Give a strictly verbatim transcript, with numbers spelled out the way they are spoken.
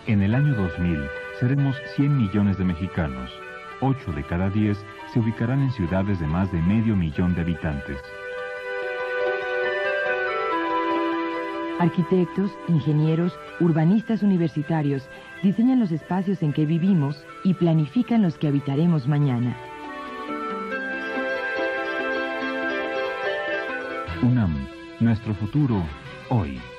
En el año dos mil seremos cien millones de mexicanos. ocho de cada diez se ubicarán en ciudades de más de medio millón de habitantes. Arquitectos, ingenieros, urbanistas universitarios diseñan los espacios en que vivimos y planifican los que habitaremos mañana. UNAM, nuestro futuro, hoy.